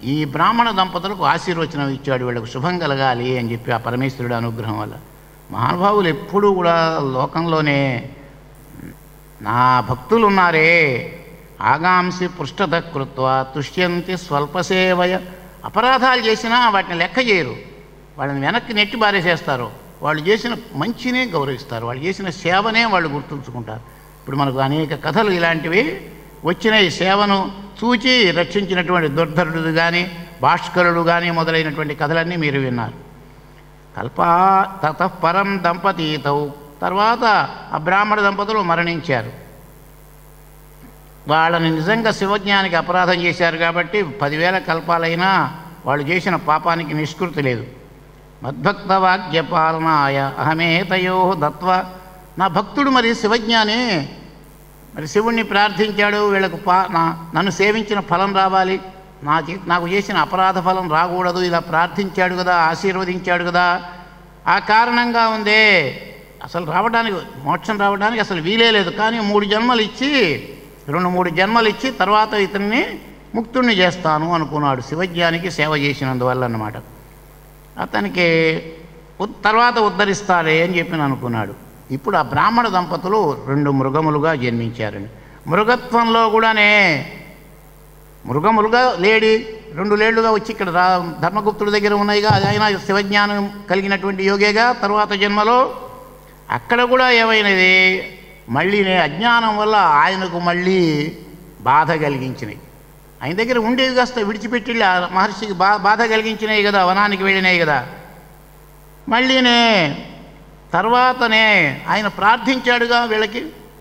ఈ బ్రాహ్మణ దంపతులకు ఆశీర్వచనం ఇచ్చాడు, వీళ్ళకు శుభం కలగాలి అని చెప్పి ఆ పరమేశ్వరుడు అనుగ్రహం వల్ల. మహానుభావులు ఎప్పుడూ కూడా లోకంలోనే నా భక్తులు ఉన్నారే, ఆగాంసి పృష్ఠత కృత్వ తుష్యంతి స్వల్పసేవయ. అపరాధాలు చేసినా వాటిని లెక్క చేయరు, వాళ్ళని వెనక్కి నెట్టి బారేసేస్తారు. వాళ్ళు చేసిన మంచినే గౌరవిస్తారు, వాళ్ళు చేసిన సేవనే వాళ్ళు గుర్తుంచుకుంటారు. ఇప్పుడు మనకు అనేక కథలు ఇలాంటివి వచ్చిన ఈ సేవను చూచి రక్షించినటువంటి దుర్ధరుడు కానీ భాస్కరుడు కానీ మొదలైనటువంటి కథలన్నీ మీరు విన్నారు. తతఃపరం దంపతీతౌ, తర్వాత ఆ బ్రాహ్మణ దంపతులు మరణించారు. వాళ్ళని నిజంగా శివజ్ఞానికి అపరాధం చేశారు కాబట్టి 10,000 కల్పాలైనా వాళ్ళు చేసిన పాపానికి నిష్కృతి లేదు. మద్భక్త వాక్యపాలనాయ అహమేతయో దత్వ. నా భక్తుడు మరి శివజ్ఞాని, మరి శివుణ్ణి ప్రార్థించాడు, వీళ్ళకు నన్ను సేవించిన ఫలం రావాలి, నాకు చేసిన అపరాధ ఫలం రాకూడదు, ఇలా ప్రార్థించాడు కదా, ఆశీర్వదించాడు కదా, ఆ కారణంగా ఉందే అసలు రావడానికి, మోక్షం రావడానికి అసలు వీలే లేదు. కానీ 3 జన్మలు ఇచ్చి 2-3 జన్మలు ఇచ్చి తర్వాత ఇతన్ని ముక్తుణ్ణి చేస్తాను అనుకున్నాడు, శివజ్ఞానికి సేవ చేసినందువల్ల అన్నమాట. అతనికి తర్వాత ఉద్ధరిస్తాడే అని చెప్పి అనుకున్నాడు. ఇప్పుడు ఆ బ్రాహ్మణ దంపతులు 2 మృగములుగా జన్మించారండి. మృగత్వంలో కూడానే మృగములుగా 2 లేళ్లుగా వచ్చి ఇక్కడ ధర్మగుప్తుడి దగ్గర ఉన్నాయిగా, ఆయన శివజ్ఞానం కలిగినటువంటి యోగేగా. తర్వాత జన్మలో అక్కడ కూడా ఏమైనది, మళ్ళీనే అజ్ఞానం వల్ల ఆయనకు మళ్ళీ బాధ కలిగించినాయి. ఆయన దగ్గర ఉండేవి కాస్త విడిచిపెట్టి ఆ మహర్షికి బాధ కలిగించినాయి కదా, వనానికి వెళ్ళినాయి కదా. మళ్ళీనే తర్వాతనే ఆయన ప్రార్థించాడుగా, వీళ్ళకి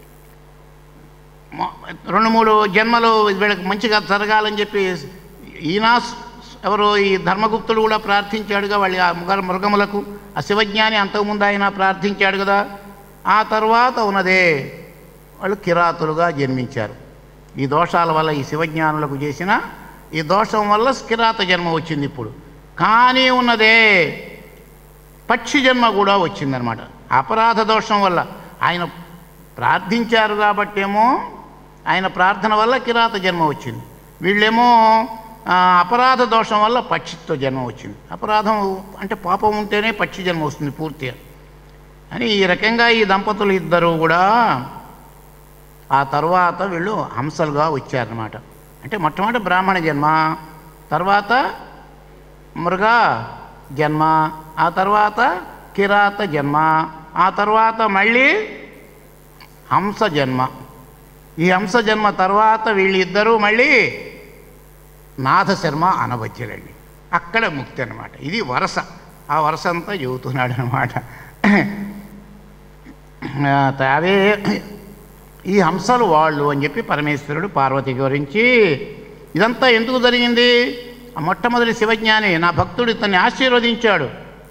2-3 జన్మలు వీళ్ళకి మంచిగా జరగాలని చెప్పి ఈయన ఎవరో ఈ ధర్మగుప్తుడు కూడా ప్రార్థించాడుగా, వాళ్ళ మృగములకు. ఆ శివజ్ఞాని అంతకుముందు ఆయన ప్రార్థించాడు కదా. ఆ తర్వాత ఉన్నదే వాళ్ళు కిరాతులుగా జన్మించారు. ఈ దోషాల వల్ల, ఈ శివజ్ఞానులకు చేసిన ఈ దోషం వల్ల కిరాత జన్మ వచ్చింది ఇప్పుడు. కానీ ఉన్నదే పక్షి జన్మ కూడా వచ్చిందనమాట. అపరాధ దోషం వల్ల ఆయన ప్రార్థించారు కాబట్టేమో ఆయన ప్రార్థన వల్ల కిరాత జన్మ వచ్చింది. వీళ్ళేమో అపరాధ దోషం వల్ల పక్షిత్వ జన్మ వచ్చింది. అపరాధం అంటే పాపం ఉంటేనే పక్షి జన్మ వస్తుంది పూర్తిగా అని. ఈ రకంగా ఈ దంపతులు ఇద్దరు కూడా ఆ తర్వాత వీళ్ళు హంసలుగా వచ్చారన్నమాట. అంటే మొట్టమొదటి బ్రాహ్మణ జన్మ, తర్వాత మృగ జన్మ, ఆ తర్వాత కిరాత జన్మ, ఆ తర్వాత మళ్ళీ హంస జన్మ. ఈ హంస జన్మ తర్వాత వీళ్ళిద్దరూ మళ్ళీ నాథశర్మ అనవచ్చులండి. అక్కడ ముక్తి అన్నమాట. ఇది వరస, ఆ వరస అంతా చెబుతున్నాడు అనమాట. అవే ఈ హంసలు వాళ్ళు అని చెప్పి పరమేశ్వరుడు పార్వతి గురించి ఇదంతా ఎందుకు జరిగింది? మొట్టమొదటి శివజ్ఞాని నా భక్తుడు ఇతన్ని ఆశీర్వదించాడు.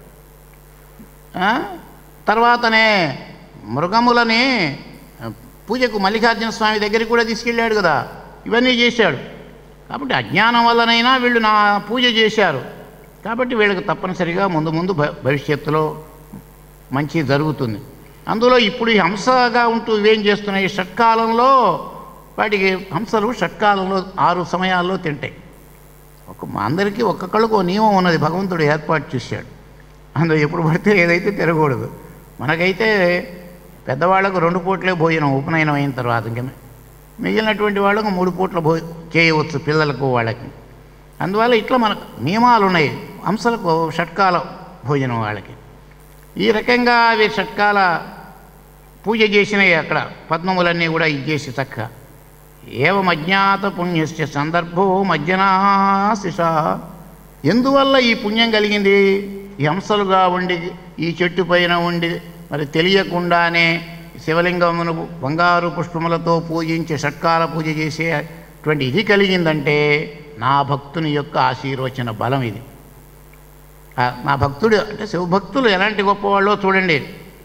తర్వాతనే మృగములని పూజకు మల్లికార్జున స్వామి దగ్గరికి కూడా తీసుకెళ్ళాడు కదా, ఇవన్నీ చేశాడు. కాబట్టి అజ్ఞానం వల్లనైనా వీళ్ళు నా పూజ చేశారు కాబట్టి వీళ్ళకి తప్పనిసరిగా ముందు భవిష్యత్తులో మంచి జరుగుతుంది. అందులో ఇప్పుడు ఈ హంసగా ఉంటూ ఇవేం చేస్తున్నాయి, షట్కాలంలో వాటికి హంసలు షట్కాలంలో 6 సమయాల్లో తింటాయి. అందరికీ ఒక్కొక్కళ్ళకు నియమం ఉన్నది, భగవంతుడు ఏర్పాటు చేశాడు. అందులో ఎప్పుడు పడితే ఏదైతే తిరగకూడదు. మనకైతే పెద్దవాళ్ళకు 2 పూట్లే భోజనం ఉపనయనం అయిన తర్వాత, ఇంకా మిగిలినటువంటి వాళ్ళకు 3 పూట్ల చేయవచ్చు పిల్లలకు వాళ్ళకి. అందువల్ల ఇట్లా మనకు నియమాలు ఉన్నాయి. హంసలకు షట్కాల భోజనం వాళ్ళకి. ఈ రకంగా అవి షట్కాల పూజ చేసినాయి. అక్కడ పద్మములన్నీ కూడా ఇచ్చేసి చక్కగా ఏవం అజ్ఞాత పుణ్యస్య సందర్భో మజ్జనాశిష. ఎందువల్ల ఈ పుణ్యం కలిగింది? ఈ హంసలుగా ఉండి ఈ చెట్టు పైన ఉండి మరి తెలియకుండానే శివలింగమును బంగారు పుష్పములతో పూజించి షట్కాల పూజ చేసేటువంటి ఇది కలిగిందంటే నా భక్తుని యొక్క ఆశీర్వచన బలం ఇది. నా భక్తుడు అంటే శివభక్తులు ఎలాంటి గొప్పవాళ్ళో చూడండి.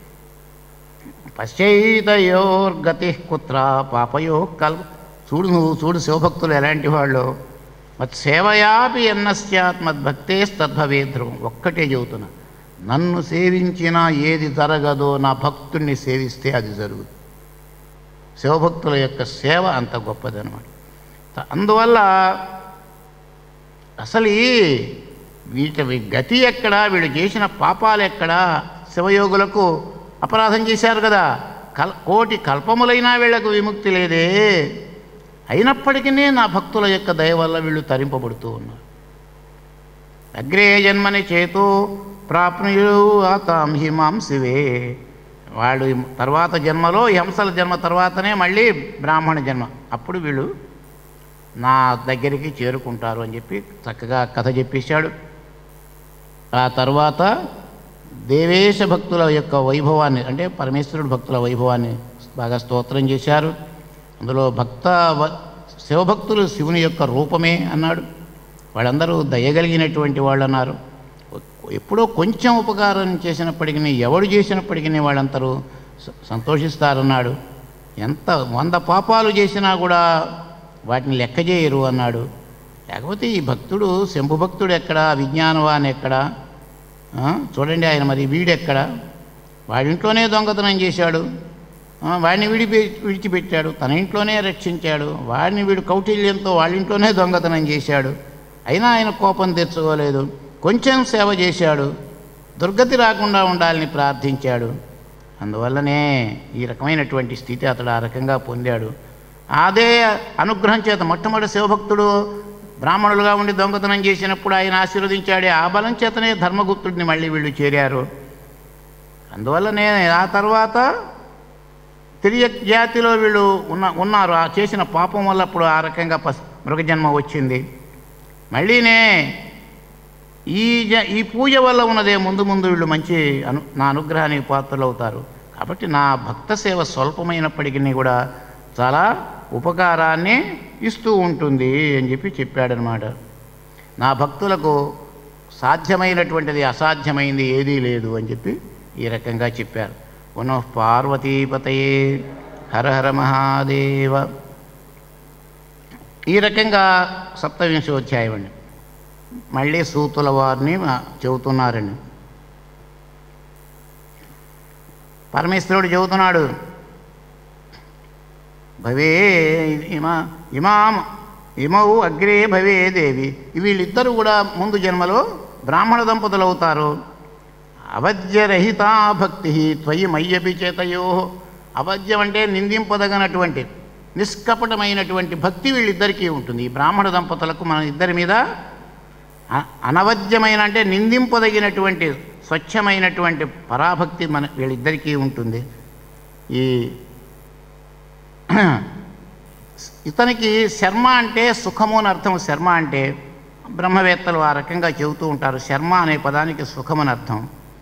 పశ్చైతయోర్గతి కుత్ర పాపయో కల్. చూడు శివభక్తులు ఎలాంటి వాళ్ళు. మత్సేవయాపి ఎన్నస్యాత్ మద్భక్తేస్తద్భవే ధ్రువం. ఒక్కటే చెబుతున్నా, నన్ను సేవించినా ఏది జరగదో నా భక్తుడిని సేవిస్తే అది జరుగుతుంది. శివభక్తుల యొక్క సేవ అంత గొప్పదనమాట. అందువల్ల అసలు వీటి గతి ఎక్కడా, వీళ్ళు చేసిన పాపాలు ఎక్కడా? శివయోగులకు అపరాధం చేశారు కదా, కోటి కల్పములైనా వీళ్లకు విముక్తి లేదే. అయినప్పటికీ నా భక్తుల యొక్క దయ వల్ల వీళ్ళు తరింపబడుతూ ఉన్నారు. అగ్రే జన్మని చేతో ప్రాప్నుయు ఆతాం హిమాం శివే. వాళ్ళు తర్వాత జన్మలో ఈ హంసల జన్మ తర్వాతనే మళ్ళీ బ్రాహ్మణ జన్మ, అప్పుడు వీళ్ళు నా దగ్గరికి చేరుకుంటారు అని చెప్పి చక్కగా కథ చెప్పేశాడు. ఆ తర్వాత దేవేశ భక్తుల యొక్క వైభవాన్ని, అంటే పరమేశ్వరుడు భక్తుల వైభవాన్ని బాగా స్తోత్రం చేశారు. అందులో శివభక్తులు శివుని యొక్క రూపమే అన్నాడు. వాళ్ళందరూ దయగలిగినటువంటి వాళ్ళు అన్నారు. ఎప్పుడో కొంచెం ఉపకారం చేసినప్పటికీ, ఎవడు చేసినప్పటికీ వాళ్ళందరూ సంతోషిస్తారన్నాడు. ఎంత 100 పాపాలు చేసినా కూడా వాటిని లెక్క చేయరు అన్నాడు. లేకపోతే ఈ భక్తుడు శంభుభక్తుడు ఎక్కడ, విజ్ఞానవాన్ ఎక్కడ? చూడండి, ఆయన మరి వీడెక్కడ? వాడింట్లోనే దొంగతనం చేశాడు, వాడిని విడిచిపెట్టాడు, తన ఇంట్లోనే రక్షించాడు. వాడిని వీడు కౌటిల్యంతో వాళ్ళింట్లోనే దొంగతనం చేశాడు, అయినా ఆయన కోపం తెచ్చుకోలేదు. కొంచెం సేవ చేశాడు, దుర్గతి రాకుండా ఉండాలని ప్రార్థించాడు. అందువల్లనే ఈ రకమైనటువంటి స్థితి అతడు ఆ రకంగా పొందాడు. అదే అనుగ్రహం చేత మొట్టమొదటి శివభక్తుడు బ్రాహ్మణులుగా ఉండి దొంగతనం చేసినప్పుడు ఆయన ఆశీర్వదించాడే, ఆ బలం చేతనే ధర్మగుప్తుడిని మళ్ళీ వీళ్ళు చేరారు. అందువల్లనే ఆ తర్వాత తిరియ జాతిలో వీళ్ళు ఉన్నారు. ఆ చేసిన పాపం వల్ల అప్పుడు ఆ రకంగా మృగజన్మ వచ్చింది. మళ్ళీనే ఈ పూజ వల్ల ఉన్నదే ముందు ముందు వీళ్ళు మంచి నా అనుగ్రహానికి పాత్రలు అవుతారు. కాబట్టి నా భక్త సేవ స్వల్పమైనప్పటికీ కూడా చాలా ఉపకారాన్ని ఇస్తూ ఉంటుంది అని చెప్పాడనమాట. నా భక్తులకు సాధ్యమైనటువంటిది అసాధ్యమైంది ఏదీ లేదు అని చెప్పి ఈ రకంగా చెప్పారు. పునః పార్వతీపతయే హర హర మహాదేవ. ఈ రకంగా 27వ అధ్యాయం అండి. మళ్ళీ సూతుల వారిని చెబుతున్నారండి. పరమేశ్వరుడు చెబుతున్నాడు, భవే ఇమౌ అగ్రే భవే దేవి. వీళ్ళిద్దరూ కూడా ముందు జన్మలో బ్రాహ్మణ దంపతులు అవుతారు. అవధ్యరహితా భక్తి త్వయి మయ్యపి చేతయో. అవధ్యం అంటే నిందింపదగినటువంటి నిష్కపటమైనటువంటి భక్తి వీళ్ళిద్దరికీ ఉంటుంది. ఈ బ్రాహ్మణ దంపతులకు మన ఇద్దరి మీద అనవధ్యమైన అంటే నిందింపదగినటువంటి స్వచ్ఛమైనటువంటి పరాభక్తి వీళ్ళిద్దరికీ ఉంటుంది. ఇతనికి శర్మ అంటే సుఖము అని అర్థం. శర్మ అంటే బ్రహ్మవేత్తలు ఆ రకంగా చెబుతూ ఉంటారు. శర్మ అనే పదానికి సుఖమని అర్థం.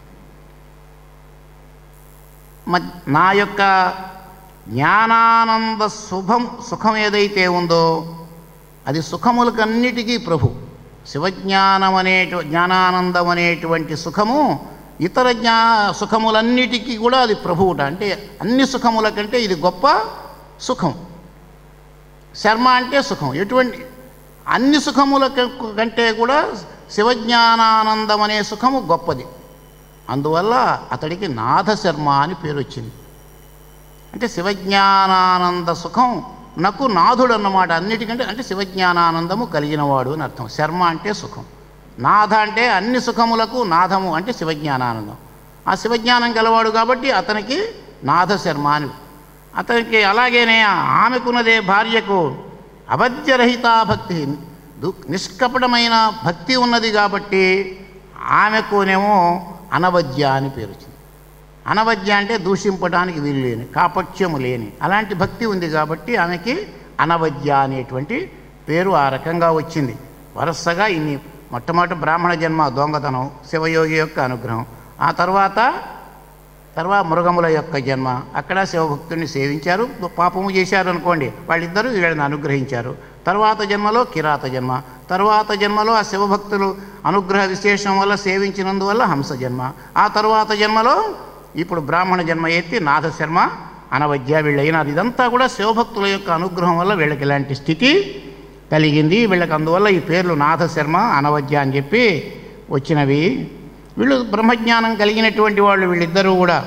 నా యొక్క జ్ఞానానంద సుఖం ఏదైతే ఉందో అది సుఖములకన్నిటికీ ప్రభు. శివజ్ఞానం జ్ఞానానందం అనేటువంటి సుఖము ఇతర సుఖములన్నిటికీ కూడా అది ప్రభువుట. అంటే అన్ని సుఖముల కంటే ఇది గొప్ప సుఖం. శర్మ అంటే సుఖం. ఎటువంటి అన్ని సుఖముల కంటే కూడా శివజ్ఞానానందం అనే సుఖము గొప్పది. అందువల్ల అతడికి నాథశర్మ అని పేరు వచ్చింది. అంటే శివజ్ఞానానంద సుఖం నాకు నాథుడు అన్నమాట. అన్నిటికంటే అంటే శివజ్ఞానానందము కలిగినవాడు అని అర్థం. శర్మ అంటే సుఖం, నాథ అంటే అన్ని సుఖములకు నాథము అంటే శివజ్ఞానానందం. ఆ శివజ్ఞానం గలవాడు కాబట్టి అతనికి నాథశర్మ అని. అతనికి అలాగేనే ఆమెకున్నదే భార్యకు అవధ్యరహితా భక్తి, నిష్కపటమైన భక్తి ఉన్నది కాబట్టి ఆమెకునేమో అనవద్య అని పేరు వచ్చింది. అనవద్య అంటే దూషింపడానికి వీలు లేని, కాపట్యము లేని అలాంటి భక్తి ఉంది కాబట్టి ఆమెకి అనవద్య అనేటువంటి పేరు ఆ రకంగా వచ్చింది. వరుసగా ఇన్ని మొట్టమొదటి బ్రాహ్మణ జన్మ దొంగతనం, శివయోగి యొక్క అనుగ్రహం, ఆ తర్వాత మృగముల యొక్క జన్మ, అక్కడ శివభక్తుడిని సేవించారు, పాపము చేశారు అనుకోండి, వాళ్ళిద్దరూ వీళ్ళని అనుగ్రహించారు. తర్వాత జన్మలో కిరాత జన్మ, తర్వాత జన్మలో ఆ శివభక్తులు అనుగ్రహ విశేషం వల్ల సేవించినందువల్ల హంస జన్మ, ఆ తర్వాత జన్మలో ఇప్పుడు బ్రాహ్మణ జన్మ ఎత్తి నాథశర్మ అనవద్య వీళ్ళైనారు. ఇదంతా కూడా శివభక్తుల యొక్క అనుగ్రహం వల్ల వీళ్ళకి ఇలాంటి స్థితి కలిగింది. వీళ్ళకి అందువల్ల ఈ పేర్లు నాథశర్మ అనవద్య అని చెప్పి వచ్చినవి. వీళ్ళు బ్రహ్మజ్ఞానం కలిగినటువంటి వాళ్ళు వీళ్ళిద్దరూ కూడా.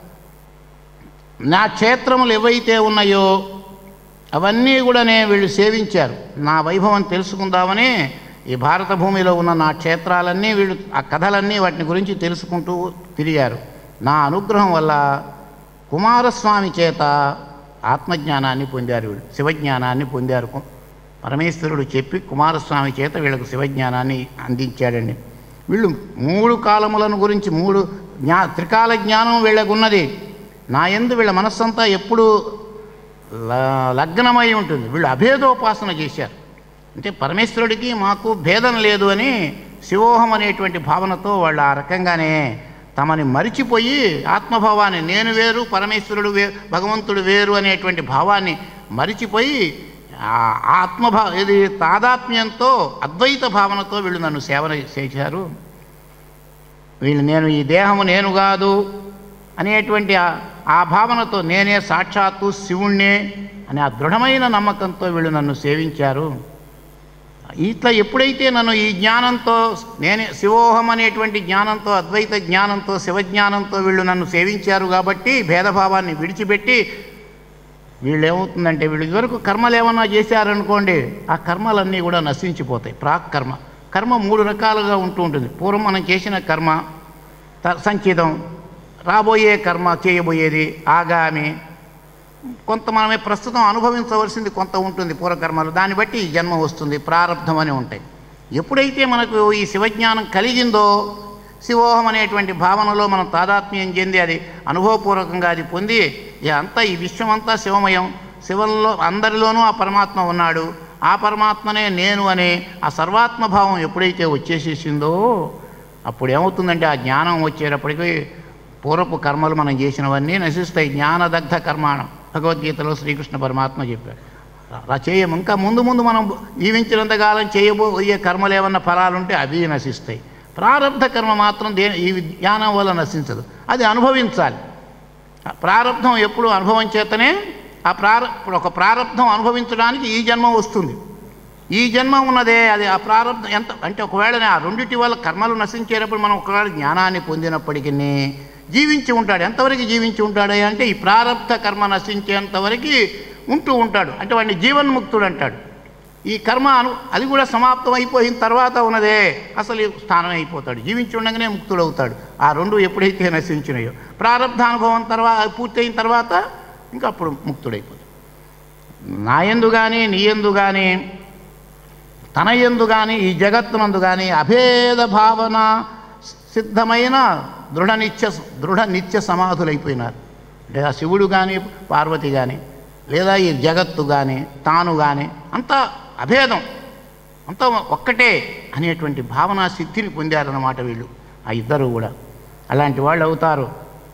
నా క్షేత్రములు ఏవైతే ఉన్నాయో అవన్నీ కూడా వీళ్ళు సేవించారు. నా వైభవం తెలుసుకుందామని ఈ భారత భూమిలో ఉన్న నా క్షేత్రాలన్నీ వీళ్ళు ఆ కథలన్నీ వాటిని గురించి తెలుసుకుంటూ తిరిగారు. నా అనుగ్రహం వల్ల కుమారస్వామి చేత ఆత్మజ్ఞానాన్ని పొందారు, వీళ్ళు శివజ్ఞానాన్ని పొందారు. పరమేశ్వరుడు చెప్పి కుమారస్వామి చేత వీళ్ళకు శివజ్ఞానాన్ని అందించాడండి. వీళ్ళు 3 కాలములను గురించి త్రికాల జ్ఞానం వీళ్ళకున్నది. నా యందు వీళ్ళ మనస్సంతా ఎప్పుడూ లగ్నమై ఉంటుంది. వీళ్ళు అభేదోపాసన చేశారు. అంటే పరమేశ్వరుడికి మాకు భేదం లేదు అని శివోహం అనేటువంటి భావనతో వాళ్ళు ఆ రకంగానే తమని మరిచిపోయి ఆత్మభావాన్ని, నేను వేరు పరమేశ్వరుడు భగవంతుడు వేరు అనేటువంటి భావాన్ని మరిచిపోయి ఇది తాదాత్మ్యంతో అద్వైత భావనతో వీళ్ళు నన్ను సేవన చేశారు. వీళ్ళు ఈ దేహము నేను కాదు అనేటువంటి ఆ భావనతో నేనే సాక్షాత్తు శివుణ్ణే అనే ఆ దృఢమైన నమ్మకంతో వీళ్ళు నన్ను సేవించారు. ఇట్లా ఎప్పుడైతే నన్ను ఈ జ్ఞానంతో, నేనే శివోహం అనేటువంటి జ్ఞానంతో, అద్వైత జ్ఞానంతో, శివజ్ఞానంతో వీళ్ళు నన్ను సేవించారు కాబట్టి భేదభావాన్ని విడిచిపెట్టి వీళ్ళు ఏమవుతుందంటే, వీళ్ళు ఇదివరకు కర్మలు ఏమన్నా చేశారనుకోండి, ఆ కర్మలన్నీ కూడా నశించిపోతాయి. కర్మ 3 రకాలుగా ఉంటూ ఉంటుంది. పూర్వం మనం చేసిన కర్మ సంచితం, రాబోయే కర్మ చేయబోయేది ఆగామి, కొంత మనమే ప్రస్తుతం అనుభవించవలసింది కొంత ఉంటుంది పూర్వకర్మలు, దాన్ని బట్టి ఈ జన్మ వస్తుంది, ప్రారంధం అని ఉంటాయి. ఎప్పుడైతే మనకు ఈ శివజ్ఞానం కలిగిందో, శివోహం అనేటువంటి భావనలో మనం తాదాత్మ్యం చెంది అది అనుభవపూర్వకంగా అది పొంది ఈ విశ్వం అంతా శివమయం, శివంలో అందరిలోనూ ఆ పరమాత్మ ఉన్నాడు, ఆ పరమాత్మనే నేను అనే ఆ సర్వాత్మభావం ఎప్పుడైతే వచ్చేసేసిందో అప్పుడు ఏమవుతుందంటే, ఆ జ్ఞానం వచ్చేటప్పటికి పూర్వపు కర్మలు మనం చేసినవన్నీ నశిస్తాయి. జ్ఞానదగ్ధ కర్మాణం భగవద్గీతలో శ్రీకృష్ణ పరమాత్మ చెప్పాడు. ఇంకా ముందు మనం జీవించినంతకాలం చేయబోయే కర్మలు ఏమన్నా ఫలాలుంటే అవి నశిస్తాయి. ప్రారబ్ధ కర్మ మాత్రం ఈ జ్ఞానం వల్ల నశించదు, అది అనుభవించాలి. ప్రారబ్ధం ఎప్పుడు అనుభవం చేతనే ఇప్పుడు ఒక ప్రారబ్ధం అనుభవించడానికి ఈ జన్మ వస్తుంది. ఈ జన్మ ఉన్నదే అది ఆ ప్రారబ్ధం ఎంత అంటే, ఒకవేళ ఆ రెండింటి వల్ల కర్మలు నశించేటప్పుడు మనం ఒకవేళ జ్ఞానాన్ని పొందినప్పటికీ జీవించి ఉంటాడు. ఎంతవరకు జీవించి ఉంటాడు అంటే, ఈ ప్రారబ్ధ కర్మ నశించేంతవరకు ఉంటూ ఉంటాడు. అంటే వాడిని జీవన్ముక్తుడు అంటాడు. ఈ కర్మ అది కూడా సమాప్తం అయిపోయిన తర్వాత ఉన్నదే అసలు స్థానం అయిపోతాడు, జీవించి ఉండగానే ముక్తుడవుతాడు. ఆ 2 ఎప్పుడైతే నశించినాయో, ప్రారబ్ధానుభవం పూర్తయిన తర్వాత ఇంకా అప్పుడు ముక్తుడైపోతాడు. నా యందు కానీ, నీ యందు కానీ, తన యందు కానీ, ఈ జగత్తునందు కానీ అభేద భావన సిద్ధమైన దృఢ నిత్య సమాధులైపోయినారు. లేదా శివుడు కానీ, పార్వతి కానీ, లేదా ఈ జగత్తు కానీ, తాను కానీ, అంతా అభేదం, అంతా ఒక్కటే అనేటువంటి భావనా సిద్ధిని పొందారన్నమాట వీళ్ళు, ఆ ఇద్దరు కూడా అలాంటి వాళ్ళు అవుతారు.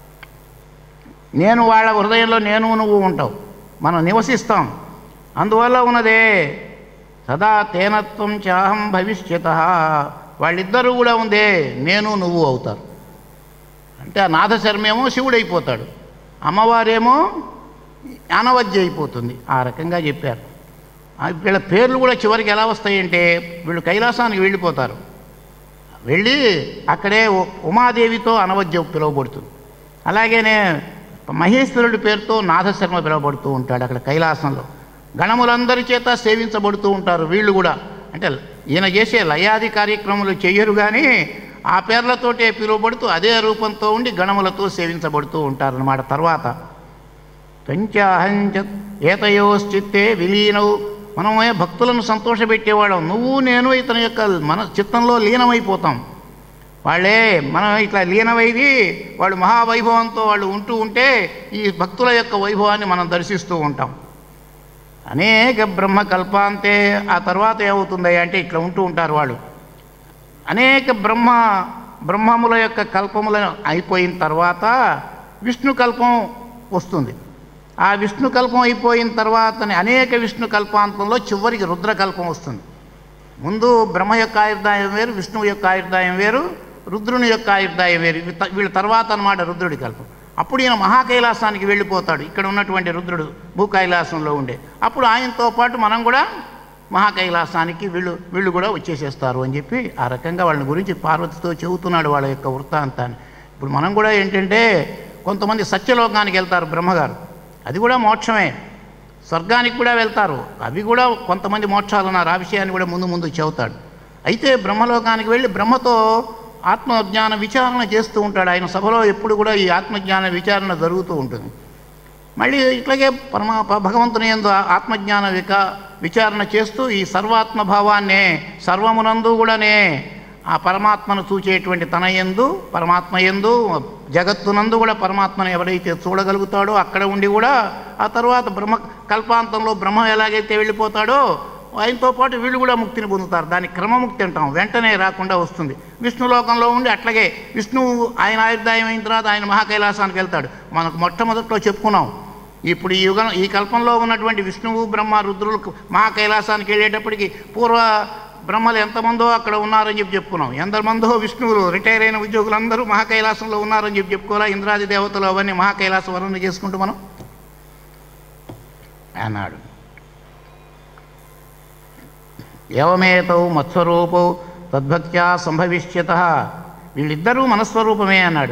నేను వాళ్ళ హృదయంలో నేను నువ్వు ఉంటావు, మనం నివసిస్తాం. అందువల్ల ఉన్నదే సదా తేనత్వం చాహం భవిష్యత, వాళ్ళిద్దరూ కూడా ఉందే నేను నువ్వు అవుతారు. అంటే ఆ నాదశర్మేమో శివుడైపోతాడు, అమ్మవారేమో అనవద్య అయిపోతుంది. ఆ రకంగా చెప్పారు. వీళ్ళ పేర్లు కూడా చివరికి ఎలా వస్తాయంటే, వీళ్ళు కైలాసానికి వెళ్ళిపోతారు, వెళ్ళి అక్కడే ఉమాదేవితో అనవద్య పిలువబడుతుంది. అలాగేనే మహేశ్వరుడి పేరుతో నాదశర్మ పిలువబడుతూ ఉంటాడు అక్కడ కైలాసంలో. గణములందరి చేత సేవించబడుతూ ఉంటారు వీళ్ళు కూడా. అంటే ఈయన చేసే లయాది కార్యక్రమాలు చెయ్యరు కానీ ఆ పేర్లతోటే పిలువబడుతూ అదే రూపంతో ఉండి గణములతో సేవించబడుతూ ఉంటారన్నమాట. తర్వాత పంచాహంచ ఏతయోశ్చిత్తే విలీనవు, మనమే భక్తులను సంతోషపెట్టేవాళ్ళం, నువ్వు నేను ఇతని యొక్క మన చిత్తంలో లీనమైపోతాం. వాళ్ళే మనం ఇట్లా లీనమైది వాళ్ళు మహావైభవంతో వాళ్ళు ఉంటూ ఉంటే ఈ భక్తుల యొక్క వైభవాన్ని మనం దర్శిస్తూ ఉంటాం. అనేక బ్రహ్మకల్పాంతే, ఆ తర్వాత ఏమవుతుంది అంటే ఇట్లా ఉంటూ ఉంటారు వాళ్ళు. అనేక బ్రహ్మముల యొక్క కల్పములను అయిపోయిన తర్వాత విష్ణుకల్పం వస్తుంది. ఆ విష్ణుకల్పం అయిపోయిన తర్వాతనే అనేక విష్ణు కల్పాంతంలో చివరికి రుద్రకల్పం వస్తుంది. ముందు బ్రహ్మ యొక్క ఆయుర్దాయం వేరు, విష్ణువు యొక్క ఆయుర్దాయం వేరు, రుద్రుని యొక్క ఆయుర్దాయం వేరు. వీళ్ళ తర్వాత అన్నమాట రుద్రుడి కల్పం. అప్పుడు ఈయన మహాకైలాసానికి వెళ్ళిపోతాడు, ఇక్కడ ఉన్నటువంటి రుద్రుడు భూకైలాసంలో ఉండే. అప్పుడు ఆయనతో పాటు మనం కూడా మహాకైలాసానికి వీళ్ళు కూడా వచ్చేసేస్తారు అని చెప్పి ఆ రకంగా వాళ్ళని గురించి పార్వతితో చెబుతున్నాడు వాళ్ళ యొక్క వృత్తాంతాన్ని. ఇప్పుడు మనం కూడా ఏంటంటే, కొంతమంది సత్యలోకానికి వెళ్తారు బ్రహ్మగారు, అది కూడా మోక్షమే. స్వర్గానికి కూడా వెళ్తారు, అవి కూడా కొంతమంది మోక్షాలు ఉన్నారు, ఆ విషయాన్ని కూడా ముందు చెబుతాడు. అయితే బ్రహ్మలోకానికి వెళ్ళి బ్రహ్మతో ఆత్మజ్ఞాన విచారణ చేస్తూ ఉంటాడు. ఆయన సభలో ఎప్పుడు కూడా ఈ ఆత్మజ్ఞాన విచారణ జరుగుతూ ఉంటుంది. మళ్ళీ ఇట్లాగే భగవంతుని యందు ఆత్మజ్ఞాన విచారణ చేస్తూ ఈ సర్వాత్మభావాన్నే సర్వమునందు కూడానే ఆ పరమాత్మను చూచేటువంటి తన యందు పరమాత్మ యందు జగత్తునందు కూడా పరమాత్మను ఎవరైతే చూడగలుగుతాడో అక్కడ ఉండి కూడా ఆ తర్వాత బ్రహ్మ కల్పాంతంలో బ్రహ్మ ఎలాగైతే వెళ్ళిపోతాడో ఆయనతో పాటు వీళ్ళు కూడా ముక్తిని పొందుతారు. దాన్ని క్రమముక్తి అంటాం. వెంటనే రాకుండా వస్తుంది. విష్ణులోకంలో ఉండి అట్లాగే విష్ణువు ఆయన ఆయుర్దాయం అయిన తర్వాత ఆయన మహాకైలాసానికి వెళ్తాడు. మనకు మొట్టమొదట్లో చెప్పుకున్నాం. ఇప్పుడు ఈ కల్పంలో ఉన్నటువంటి విష్ణువు బ్రహ్మ రుద్రులు మహాకైలాసానికి వెళ్ళేటప్పటికి పూర్వ బ్రహ్మలు ఎంతమందో అక్కడ ఉన్నారని చెప్పుకున్నాం. ఎంతమందో విష్ణువులు రిటైర్ అయిన ఉద్యోగులందరూ మహాకైలాసంలో ఉన్నారని చెప్పుకోవాలా. ఇంద్రాది దేవతలు అవన్నీ మహాకైలాసం వర్ణన చేసుకుంటూ మనం అన్నాడు. ఏవమేతౌ మత్స్వరూపౌ తద్భక్త్యా సంభవిష్యత, వీళ్ళిద్దరూ మనస్వరూపమే అన్నాడు.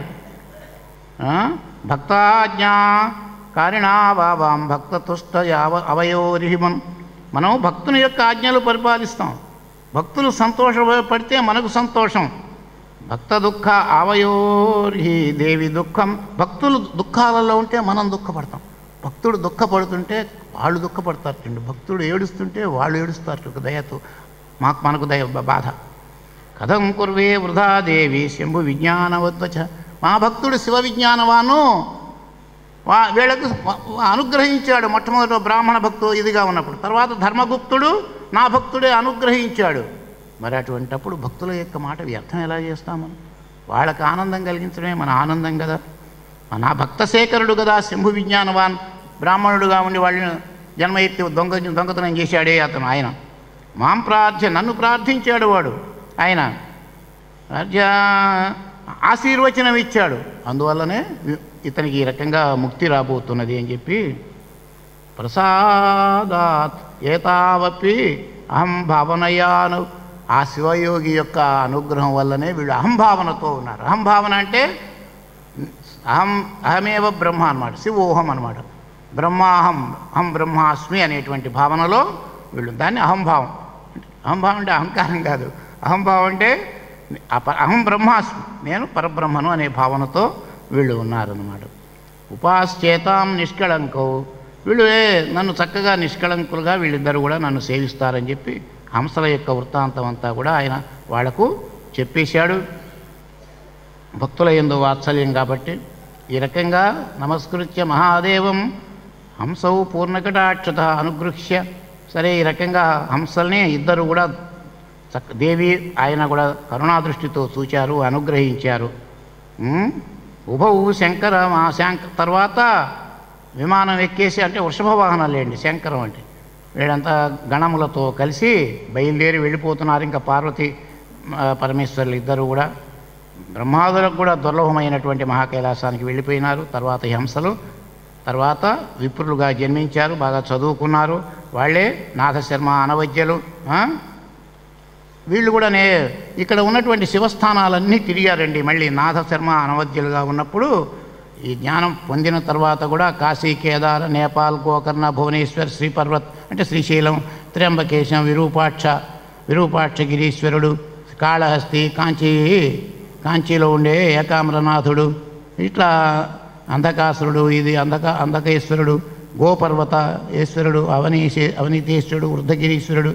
భక్తాజ్ఞా కారిణా వావాం భక్తతుష్ట అవయోరిహిమం, మనం భక్తుని యొక్క ఆజ్ఞలు పరిపాలిస్తాం. భక్తులు సంతోషపడితే మనకు సంతోషం. భక్త దుఃఖ అవయోర్హి దేవి దుఃఖం, భక్తులు దుఃఖాలలో ఉంటే మనం దుఃఖపడతాం. భక్తుడు దుఃఖపడుతుంటే వాళ్ళు దుఃఖపడతారు. భక్తుడు ఏడుస్తుంటే వాళ్ళు ఏడుస్తారు దయతో. మనకు దయ బాధ. కథం కుర్వే వృధా దేవి శంభు విజ్ఞానవద్వచ, మా భక్తుడు శివ విజ్ఞానవాను వీళ్ళకు అనుగ్రహించాడు. మొట్టమొదట బ్రాహ్మణ భక్తుడు ఇదిగా ఉన్నప్పుడు, తర్వాత ధర్మగుప్తుడు నా భక్తుడే అనుగ్రహించాడు. మరి అటువంటప్పుడు భక్తుల యొక్క మాట వ్యర్థం ఎలా చేస్తాము? వాళ్ళకి ఆనందం కలిగించడమే మన ఆనందం కదా. నా భక్తశేఖరుడు కదా శంభు విజ్ఞానవాన్, బ్రాహ్మణుడుగా ఉండి వాళ్ళని జన్మ ఎత్తి దొంగతనం చేశాడే అతను. ఆయన మాం ప్రార్థ్య, నన్ను ప్రార్థించాడు వాడు. ఆయన ఆశీర్వచనం ఇచ్చాడు. అందువల్లనే ఇతనికి ఈ రకంగా ముక్తి రాబోతున్నది అని చెప్పి ప్రసాదాత్ ఏతావపి అహం భావనయాను, ఆ శివయోగి యొక్క అనుగ్రహం వల్లనే వీళ్ళు అహంభావనతో ఉన్నారు. అహంభావన అంటే అహమేవ బ్రహ్మ అన్నమాట, శివోహం అన్నమాట. బ్రహ్మాహం అహం బ్రహ్మాస్మి అనేటువంటి భావనలో వీళ్ళు, దాన్ని అహంభావం. అహంభావం అంటే అహంకారం కాదు. అహంభావం అంటే అహం బ్రహ్మాస్మి, నేను పరబ్రహ్మను అనే భావనతో వీళ్ళు ఉన్నారన్నమాట. ఉపాశ్చేతాం నిష్కళంకౌ, వీళ్ళు నన్ను చక్కగా నిష్కళంకులుగా వీళ్ళిద్దరూ కూడా నన్ను సేవిస్తారని చెప్పి హంసల యొక్క వృత్తాంతం అంతా కూడా ఆయన వాళ్లకు చెప్పేశాడు. భక్తుల యందు వాత్సల్యం కాబట్టి ఈ రకంగా నమస్కృత్య మహాదేవం హంసౌ పూర్ణకటాక్షత అనుగృహ్య, సరే ఈ రకంగా హంసల్ని ఇద్దరు కూడా దేవి ఆయన కూడా కరుణాదృష్టితో చూచారు, అనుగ్రహించారు. ఉభౌ శంకర తర్వాత విమానం ఎక్కేసి, అంటే వృషభ వాహనాలేండి శంకరం అంటే, వీళ్ళంతా గణములతో కలిసి బయలుదేరి వెళ్ళిపోతున్నారు. ఇంకా పార్వతి పరమేశ్వరులు ఇద్దరు కూడా బ్రహ్మాదులకు కూడా దుర్లభమైనటువంటి మహాకైలాసానికి వెళ్ళిపోయినారు. తర్వాత హంసలు తర్వాత విప్రులుగా జన్మించారు, బాగా చదువుకున్నారు. వాళ్ళే నాథశర్మ అనవద్యలు. వీళ్ళు కూడా ఇక్కడ ఉన్నటువంటి శివస్థానాలన్నీ తిరిగారండి. మళ్ళీ నాథశర్మ అనవద్యలుగా ఉన్నప్పుడు ఈ జ్ఞానం పొందిన తర్వాత కూడా కాశీ, కేదార, నేపాల్, గోకర్ణ, భువనేశ్వర్, శ్రీపర్వత్ అంటే శ్రీశైలం, త్ర్యంబకేశం, విరూపాక్షగిరీశ్వరుడు, కాళహస్తి, కాంచీలో ఉండే ఏకామ్రనాథుడు, ఇట్లా అంధకాసురుడు, ఇది అంధకేశ్వరుడు, గోపర్వతేశ్వరుడు, అవనీతేశ్వరుడు, వృద్ధగిరీశ్వరుడు,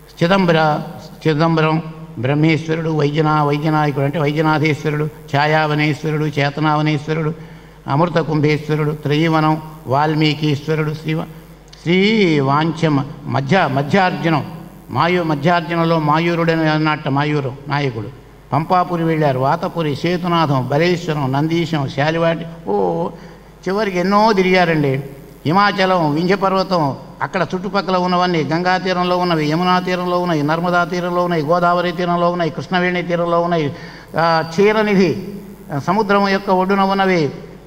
చిదంబరం, బ్రహ్మేశ్వరుడు, వైద్యనాయకుడు అంటే వైద్యనాథేశ్వరుడు, ఛాయావనేశ్వరుడు, చేతనావనేశ్వరుడు, అమృత కుంభేశ్వరుడు, త్రయీవనం, వాల్మీకీశ్వరుడు, శ్రీవాంఛం, మధ్యార్జునం, మధ్యార్జునంలో మాయూరుడని అన్నట్ట, మాయూరు నాయకుడు. పంపాపురి వెళ్ళారు, వాతపురి, సేతునాథం, బలేశ్వరం, నందీశం, శాలివాటి, చివరికి ఎన్నో తిరిగారండి. హిమాచలం, వింధ్యపర్వతం, అక్కడ చుట్టుపక్కల ఉన్నవన్నీ, గంగా తీరంలో ఉన్నవి, యమునా తీరంలో ఉన్నాయి, నర్మదా తీరంలో ఉన్నాయి, గోదావరి తీరంలో ఉన్నాయి, కృష్ణవేణి తీరంలో ఉన్నాయి, క్షీరనిధి సముద్రం యొక్క ఒడ్డున ఉన్నవి,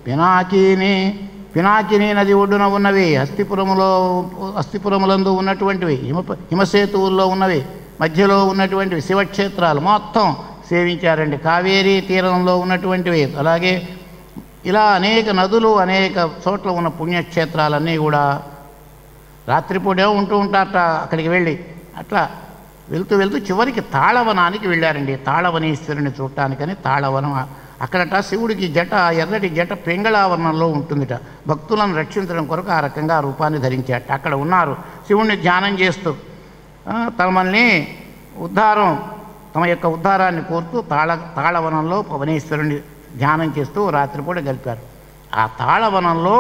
పినాకిని నది ఒడ్డున ఉన్నవి, హస్తిపురములందు ఉన్నటువంటివి, హిమసేతువుల్లో ఉన్నవి, మధ్యలో ఉన్నటువంటివి శివక్షేత్రాలు మొత్తం సేవించారండి. కావేరీ తీరంలో ఉన్నటువంటివి, అలాగే ఇలా అనేక నదులు, అనేక చోట్ల ఉన్న పుణ్యక్షేత్రాలన్నీ కూడా రాత్రిపూటే ఉంటూ ఉంటారట అక్కడికి వెళ్ళి. అట్లా వెళ్తూ వెళ్తూ చివరికి తాళవనానికి వెళ్ళారండి. తాళవనేశ్వరుని చూడటానికని తాళవనం. అక్కడట శివుడికి జట, ఎర్రటి జట పింగళావరణంలో ఉంటుందిట. భక్తులను రక్షించడం కొరకు ఆ రకంగా ఆ రూపాన్ని ధరించాట. అక్కడ ఉన్నారు శివుణ్ణి ధ్యానం చేస్తూ, తమల్ని తమ యొక్క ఉద్ధారాన్ని కోరుతూ తాళవనంలో పవనేశ్వరుని ధ్యానం చేస్తూ రాత్రిపూట గడిపారు. ఆ తాళవనంలో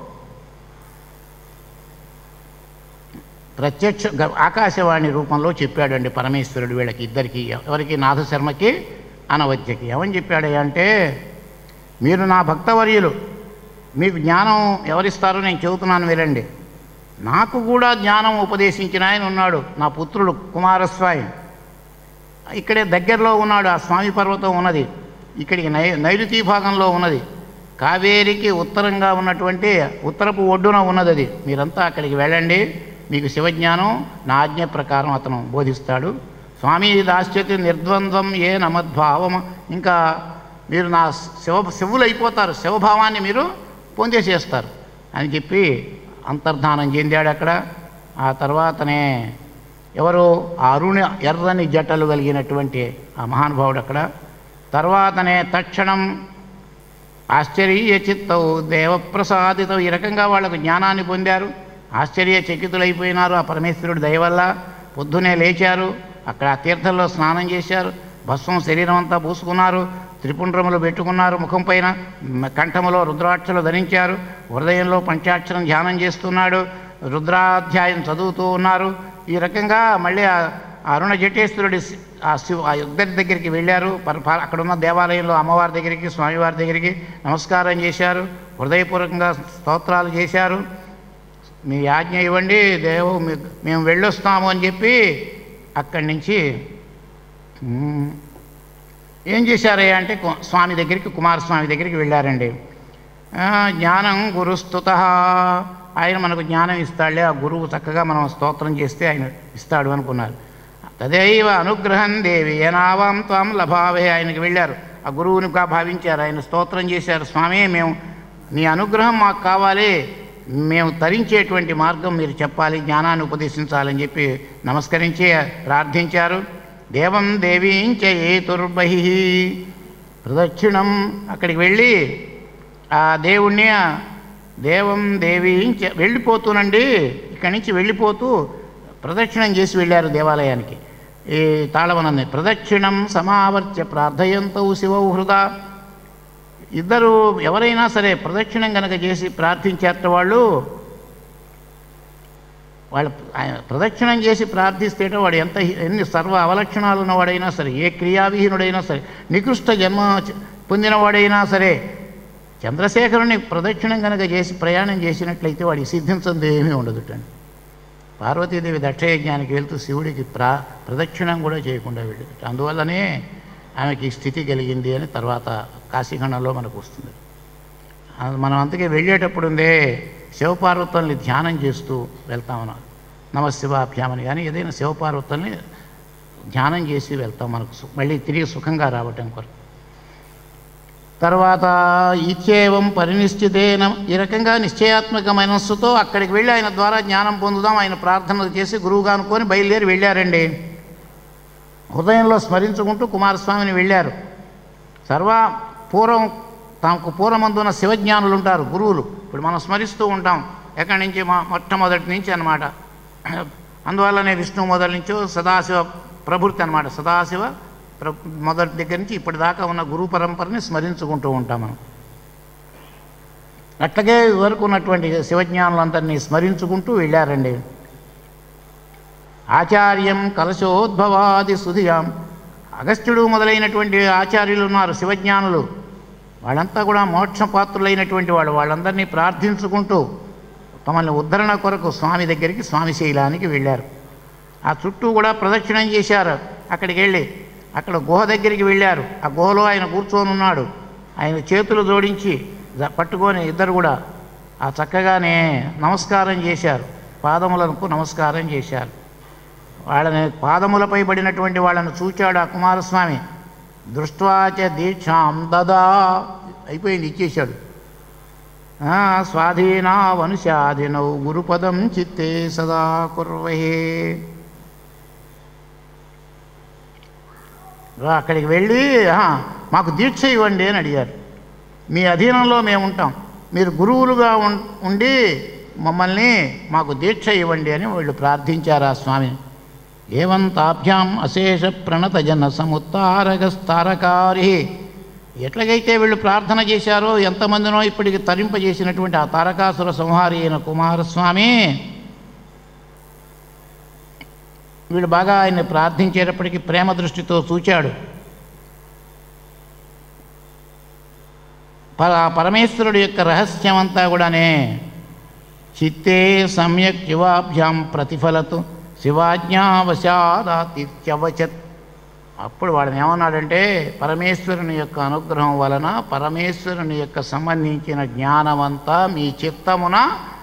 ప్రత్యక్ష ఆకాశవాణి రూపంలో చెప్పాడండి పరమేశ్వరుడు వీళ్ళకి ఇద్దరికి, ఎవరికి, నాథశర్మకి, అనవద్యకి. ఏమని చెప్పాడు అంటే, మీరు నా భక్తవర్యులు, మీకు జ్ఞానం ఎవరిస్తారో నేను చెబుతున్నాను వినండి. నాకు కూడా జ్ఞానం ఉపదేశించిన ఆయన ఉన్నాడు, నా పుత్రుడు కుమారస్వామి. ఇక్కడే దగ్గరలో ఉన్నాడు. ఆ స్వామి పర్వతం ఉన్నది ఇక్కడికి నైరుతి భాగంలో ఉన్నది. కావేరికి ఉత్తరంగా ఉన్నటువంటి ఉత్తరపు ఒడ్డున ఉన్నది అది. మీరంతా అక్కడికి వెళ్ళండి, మీకు శివజ్ఞానం నా ఆజ్ఞ ప్రకారం అతను బోధిస్తాడు. స్వామి దాస్యతి నిర్ద్వంద్వం ఏ నమద్భావం, ఇంకా మీరు నా శివులు అయిపోతారు, శివభావాన్ని మీరు పొందేసేస్తారు అని చెప్పి అంతర్ధానం చెందాడు అక్కడ. ఆ తర్వాతనే ఎవరు, ఎర్రని జటలు కలిగినటువంటి ఆ మహానుభావుడు అక్కడ. తర్వాతనే తక్షణం ఆశ్చర్యచిత్తౌ దేవప్రసాదితౌ, ఈ రకంగా వాళ్ళకు జ్ఞానాన్ని పొందారు. ఆశ్చర్యచకితులైపోయినారు ఆ పరమేశ్వరుడు దయ వల్ల. పొద్దునే లేచారు, అక్కడ ఆ తీర్థంలో స్నానం చేశారు, భస్వం శరీరం అంతా పూసుకున్నారు, త్రిపుండ్రములు పెట్టుకున్నారు, ముఖం పైన కంఠములో రుద్రాక్షలు ధరించారు, హృదయంలో పంచాక్షరం ధ్యానం చేస్తున్నాడు, రుద్రాధ్యాయం చదువుతూ ఉన్నారు. ఈ రకంగా మళ్ళీ అరుణ జటేశ్వరుడి ఆ ఇద్దరి దగ్గరికి వెళ్ళారు. అక్కడున్న దేవాలయంలో అమ్మవారి దగ్గరికి, స్వామివారి దగ్గరికి నమస్కారం చేశారు, హృదయపూర్వకంగా స్తోత్రాలు చేశారు. మీ ఆజ్ఞ ఇవ్వండి మేము వెళ్ళొస్తాము అని చెప్పి అక్కడి నుంచి ఏం చేశారయ్యా అంటే స్వామి దగ్గరికి, కుమారస్వామి దగ్గరికి వెళ్ళారండి. జ్ఞానం గురుస్తుత, ఆయన మనకు జ్ఞానం ఇస్తాడులే, ఆ గురువు చక్కగా మనం స్తోత్రం చేస్తే ఆయన ఇస్తాడు అనుకున్నారు. తదైవ అనుగ్రహం దేవి ఏనావాం త్వం లభావే, ఆయనకి వెళ్ళారు, ఆ గురువునిగా భావించారు. ఆయన స్తోత్రం చేశారు, స్వామి మేము నీ అనుగ్రహం మాకు కావాలి, మేము తరించేటువంటి మార్గం మీరు చెప్పాలి, జ్ఞానాన్ని ఉపదేశించాలని చెప్పి నమస్కరించి ప్రార్థించారు. దేవం దేవీంచ ఏతుర్బహి ప్రదక్షిణం, అక్కడికి వెళ్ళి ఆ దేవుణ్ణి దేవం దేవీంచ వెళ్ళిపోతూనండి, ఇక్కడి నుంచి వెళ్ళిపోతూ ప్రదక్షిణం చేసి వెళ్ళారు దేవాలయానికి. ఈ తాళవనాన్ని ప్రదక్షిణం సమావర్త్య ప్రార్థయంతౌ శివౌ హృదా, ఇద్దరు ఎవరైనా సరే ప్రదక్షిణం కనుక చేసి ప్రార్థించేట వాళ్ళు ప్రదక్షిణం చేసి ప్రార్థిస్తేట వాడు ఎన్ని సర్వ అవలక్షణాలు ఉన్నవాడైనా సరే, ఏ క్రియావిహీనుడైనా సరే, నికృష్ట జన్మ పొందినవాడైనా సరే, చంద్రశేఖరుని ప్రదక్షిణం కనుక చేసి ప్రయాణం చేసినట్లయితే వాడికి సిద్ధించంది ఏమీ ఉండదుటండి. పార్వతీదేవి దక్షయజ్ఞానికి వెళ్తూ శివుడికి ప్రదక్షిణం కూడా చేయకుండా వెళ్ళదు. అందువల్లనే ఆమెకి స్థితి కలిగింది అని తర్వాత కాశీఖండంలో మనకు వస్తుంది. మనం అంతకే వెళ్ళేటప్పుడు ఉందే శివపార్వతుల్ని ధ్యానం చేస్తూ వెళ్తామన్నారు, నమశివాభ్యామని. కానీ ఏదైనా శివపార్వతుల్ని ధ్యానం చేసి వెళ్తాం, మనకు మళ్ళీ తిరిగి సుఖంగా రావటం కొరకు. తర్వాత ఇత్యేవం పరినిశ్చితేన, ఈ రకంగా నిశ్చయాత్మక మనస్సుతో అక్కడికి వెళ్ళి ఆయన ద్వారా జ్ఞానం పొందుదాం, ఆయన ప్రార్థనలు చేసి గురువుగా అనుకొని బయలుదేరి వెళ్ళారండి. హృదయంలో స్మరించుకుంటూ కుమారస్వామిని వెళ్ళారు. తమకు పూర్వమందున్న శివజ్ఞానులు ఉంటారు, గురువులు. ఇప్పుడు మనం స్మరిస్తూ ఉంటాం ఎక్కడి నుంచి, మొట్టమొదటి నుంచి అన్నమాట. అందువల్లనే విష్ణువు మొదటి నుంచో సదాశివ ప్రభృతి అన్నమాట. సదాశివ మొదటి దగ్గర నుంచి ఇప్పటిదాకా ఉన్న గురు పరంపరని స్మరించుకుంటూ ఉంటాం మనం. అట్లాగే వరకు ఉన్నటువంటి శివజ్ఞానులందరినీ స్మరించుకుంటూ వెళ్ళారండి. ఆచార్యం కలశోద్భవాది సుధియాం, అగస్త్యుడు మొదలైనటువంటి ఆచార్యులు ఉన్నారు, శివజ్ఞానులు. వాళ్ళంతా కూడా మోక్షపాత్రులైనటువంటి వాళ్ళందరినీ ప్రార్థించుకుంటూ తమల్ని ఉద్ధరణ కొరకు స్వామి దగ్గరికి, స్వామి శైలానికి వెళ్ళారు. ఆ చుట్టూ కూడా ప్రదక్షిణం చేశారు. అక్కడికి వెళ్ళి అక్కడ గుహ దగ్గరికి వెళ్ళారు. ఆ గుహలో ఆయన కూర్చొని ఉన్నాడు. ఆయన చేతులు జోడించి పట్టుకొని ఇద్దరు కూడా ఆ చక్కగానే నమస్కారం చేశారు, పాదములకు నమస్కారం చేశారు. వాళ్ళని పాదములపై పడినటువంటి వాళ్ళను చూచాడు ఆ కుమారస్వామి. దృష్ట్వాచ దీక్షాం దదా, అయిపోయింది, ఇచ్చేశాడు. స్వాధీనా వనుషాధినౌ గురుపదం చిత్తే సదా కుర్వహే. అక్కడికి వెళ్ళి మాకు దీక్ష ఇవ్వండి అని అడిగారు. మీ అధీనంలో మేము ఉంటాం, మీరు గురువులుగా ఉండి మమ్మల్ని మాకు దీక్ష ఇవ్వండి అని వాళ్ళు ప్రార్థించారు ఆ స్వామిని. ఏవంతాభ్యాం అశేష ప్రణత జన సముత్తారకస్తారకారి. ఎట్లాగైతే వీళ్ళు ప్రార్థన చేశారో, ఎంతమందినో ఇప్పటికి తరింపజేసినటువంటి ఆ తారకాసుర సంహారి అయిన కుమారస్వామి వీళ్ళు బాగా ఆయన్ని ప్రార్థించేటప్పటికీ ప్రేమ దృష్టితో చూచాడు. పరమేశ్వరుడు యొక్క రహస్యం అంతా కూడానే చిత్తే సమ్యక్ శివాభ్యాం ప్రతిఫలతు శివాజ్ఞావశాదాతిత్యవచత్. అప్పుడు వాడిని ఏమన్నాడంటే, పరమేశ్వరుని యొక్క అనుగ్రహం వలన పరమేశ్వరుని యొక్క సంబంధించిన జ్ఞానమంతా మీ చిత్తమున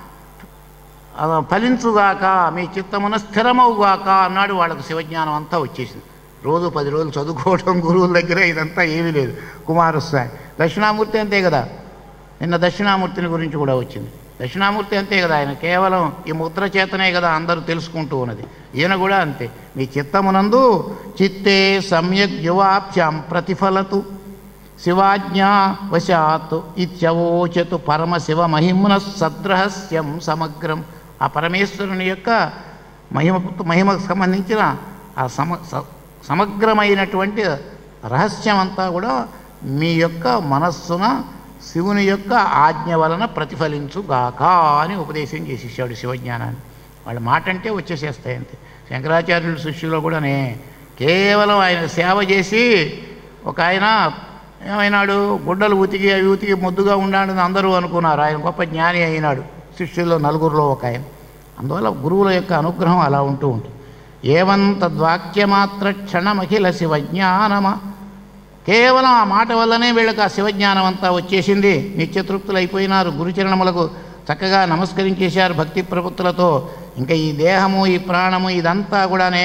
ఫలించుగాక, మీ చిత్తమున స్థిరమవుగాక అన్నాడు. వాళ్ళకు శివజ్ఞానం అంతా వచ్చేసింది. రోజు 10 రోజులు చదువుకోవడం గురువుల దగ్గర, ఇదంతా ఏమీ లేదు. కుమారస్వామి దక్షిణామూర్తి అంతే కదా. నిన్న దక్షిణామూర్తిని గురించి కూడా వచ్చింది. దక్షిణామూర్తి అంతే కదా, ఆయన కేవలం ఈ ముద్ర చేతనే కదా అందరూ తెలుసుకుంటూ ఉన్నది. ఈయన కూడా అంతే. మీ చిత్తమునందు చిత్తే సమ్యక్ యువాభ్యాం ప్రతిఫలతు శివాజ్ఞావశాత్ ఇత్యవోచతు పరమశివ మహిమ్న సద్రహస్యం సమగ్రం. ఆ పరమేశ్వరుని యొక్క మహిమకు సంబంధించిన ఆ సమగ్రమైనటువంటి రహస్యం అంతా కూడా మీ యొక్క మనస్సున శివుని యొక్క ఆజ్ఞ వలన ప్రతిఫలించుగాక అని ఉపదేశం చేసేసాడు శివజ్ఞానాన్ని. వాళ్ళ మాట అంటే వచ్చేసేస్తాయి అంతే. శంకరాచార్యుల శిష్యులో కూడానే కేవలం ఆయన సేవ చేసి ఒక ఆయన ఏమైనాడు, గుడ్డలు ఉతికి అవి ఉతికి ముద్దుగా ఉండాలని అందరూ అనుకున్నారు. ఆయన గొప్ప జ్ఞాని అయినాడు. శిష్యుల్లో 4గురిలో ఒక ఆయన. అందువల్ల గురువుల యొక్క అనుగ్రహం అలా ఉంటూ ఉంటుంది. ఏవంతద్వాక్యమాత్ర క్షణమఖిల శివజ్ఞానమా. కేవలం ఆ మాట వల్లనే వీళ్ళకి ఆ శివజ్ఞానం అంతా వచ్చేసింది. నిత్యతృప్తులు అయిపోయినారు. గురుచరణములకు చక్కగా నమస్కరించేశారు భక్తి ప్రవృత్తులతో. ఇంకా ఈ దేహము, ఈ ప్రాణము ఇదంతా కూడానే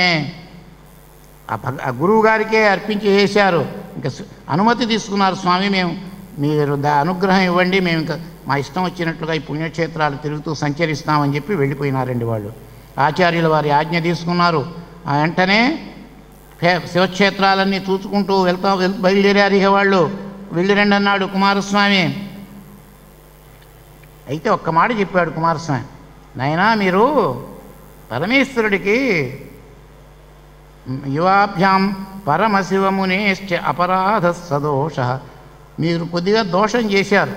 ఆ గురువు గారికే అర్పించేశారు. ఇంకా అనుమతి తీసుకున్నారు. స్వామి, మేము మీరు అనుగ్రహం ఇవ్వండి, మేము ఇంకా మా ఇష్టం వచ్చినట్లుగా ఈ పుణ్యక్షేత్రాలు తిరుగుతూ సంచరిస్తామని చెప్పి వెళ్ళిపోయినారండి వాళ్ళు. ఆచార్యుల వారి ఆజ్ఞ తీసుకున్నారు. వెంటనే శివక్షేత్రాలన్నీ చూసుకుంటూ బయలుదేరారు. ఇక వాళ్ళు వెళ్ళిరండి అన్నాడు కుమారస్వామి. అయితే ఒక్క మాట చెప్పాడు కుమారస్వామి, నాయనా మీరు పరమేశ్వరుడికి యువాభ్యాం పరమశివమునేశ్చ అపరాధ సదోష. మీరు కొద్దిగా దోషం చేశారు.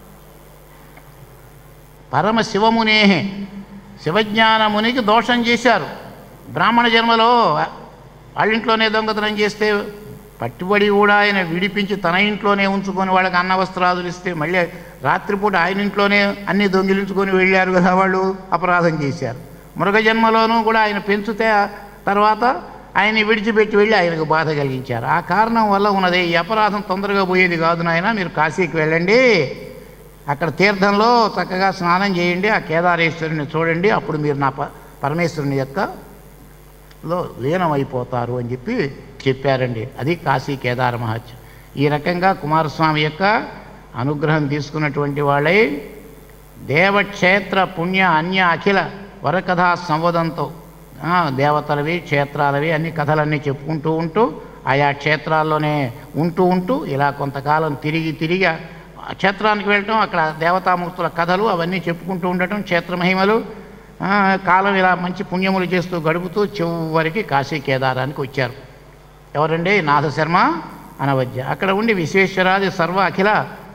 పరమశివమునే శివజ్ఞానమునికి దోషం చేశారు. బ్రాహ్మణ జన్మలో వాళ్ళింట్లోనే దొంగతనం చేస్తే పట్టుబడి కూడా ఆయన విడిపించి తన ఇంట్లోనే ఉంచుకొని వాళ్ళకి అన్న వస్త్రాదులు ఇస్తే మళ్ళీ రాత్రిపూట ఆయన ఇంట్లోనే అన్నీ దొంగిలించుకొని వెళ్ళారు కదా, వాళ్ళు అపరాధం చేశారు. మృగజన్మలోనూ కూడా ఆయన పెంచితే తర్వాత ఆయన్ని విడిచిపెట్టి వెళ్ళి ఆయనకు బాధ కలిగించారు. ఆ కారణం వల్ల ఉన్నదే ఈ అపరాధం తొందరగా పోయేది కాదు నాయన. మీరు కాశీకి వెళ్ళండి, అక్కడ తీర్థంలో చక్కగా స్నానం చేయండి, ఆ కేదారేశ్వరుని చూడండి, అప్పుడు మీరు నా పరమేశ్వరుని యొక్క లో లీనమైపోతారు అని చెప్పి చెప్పారండి. అది కాశీ కేదార మహాత్యం. ఈ రకంగా కుమారస్వామి యొక్క అనుగ్రహం తీసుకున్నటువంటి వాళ్ళై దేవక్షేత్ర పుణ్య అన్య అఖిల వరకథా సంవదంతో దేవతలవి క్షేత్రాలవి అన్ని కథలన్నీ చెప్పుకుంటూ ఉంటూ ఆయా క్షేత్రాల్లోనే ఉంటూ ఇలా కొంతకాలం తిరిగి క్షేత్రానికి వెళ్ళటం, అక్కడ దేవతామూర్తుల కథలు అవన్నీ చెప్పుకుంటూ ఉండటం, క్షేత్రమహిమలు, కాలం ఇలా మంచి పుణ్యములు చేస్తూ గడుపుతూ చివరికి కాశీ కేదారానికి వచ్చారు. ఎవరండి? నాథశర్మ అనవద్య. అక్కడ ఉండి విశ్వేశ్వరాది సర్వ అఖిల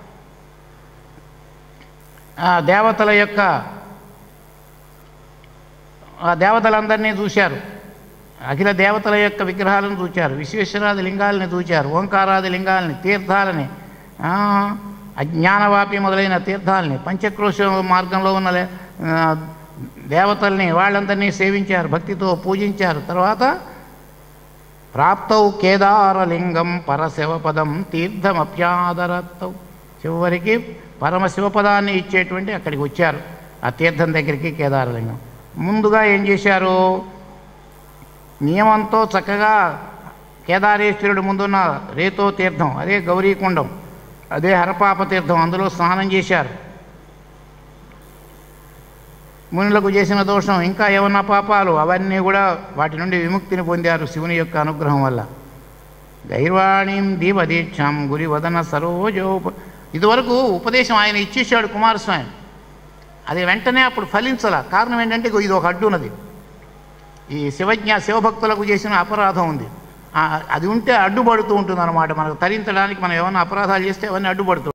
దేవతల యొక్క దేవతలందరినీ చూశారు. అఖిల దేవతల యొక్క విగ్రహాలను చూచారు, విశ్వేశ్వరాది లింగాలని చూచారు, ఓంకారాది లింగాలని, తీర్థాలని, అజ్ఞానవాపి మొదలైన తీర్థాలని, పంచక్రోశ మార్గంలో ఉన్న దేవతల్ని వాళ్ళందరినీ సేవించారు, భక్తితో పూజించారు. తర్వాత ప్రాప్తౌ కేదారలింగం పరశివపదం తీర్థమప్యాదరత్తౌ. చివరికి పరమశివపదాన్ని ఇచ్చేటువంటి అక్కడికి వచ్చారు, ఆ తీర్థం దగ్గరికి కేదారలింగం. ముందుగా ఏం చేశారు? నియమంతో చక్కగా కేదారేశ్వరుడు ముందున్న రేతో తీర్థం, అదే గౌరీకుండం, అదే హరపాప తీర్థం, అందులో స్నానం చేశారు. మునులకు చేసిన దోషం ఇంకా ఏమన్నా పాపాలు అవన్నీ కూడా వాటి నుండి విముక్తిని పొందారు శివుని యొక్క అనుగ్రహం వల్ల. గైర్వాణీం దీపదీక్షాం గురివదన సరోజోప. ఇదివరకు ఉపదేశం ఆయన ఇచ్చేసాడు కుమారస్వామి, అది వెంటనే అప్పుడు ఫలించాల. కారణం ఏంటంటే ఇది ఒక అడ్డు ఉన్నది, ఈ శివభక్తులకు చేసిన అపరాధం ఉంది, అది ఉంటే అడ్డుపడుతూ ఉంటుంది అన్నమాట. మనకు తరించడానికి మనం ఏమైనా అపరాధాలు చేస్తే అవన్నీ అడ్డుపడుతుంది.